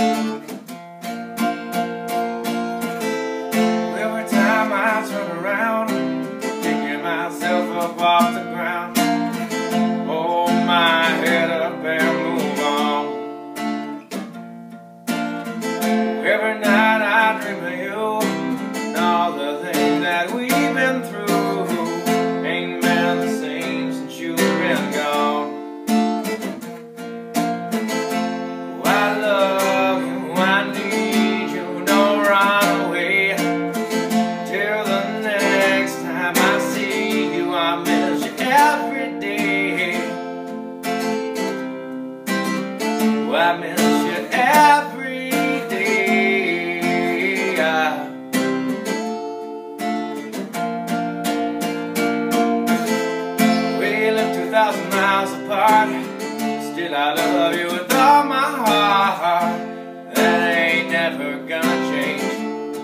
Every time I turn around, picking myself up off the ground, hold my head up and move on. Every night I dream of you and all the things that we've been through. Ain't been the same since you've been gone. Oh, I love you, I need you, don't run away. Till the next time I see you, I miss you every day. Oh, I miss you every day. We live 2,000 miles apart, still I love you with all my heart. That ain't never gonna change.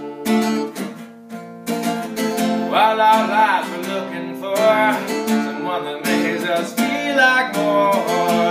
While our lives we're looking for someone that makes us feel like more.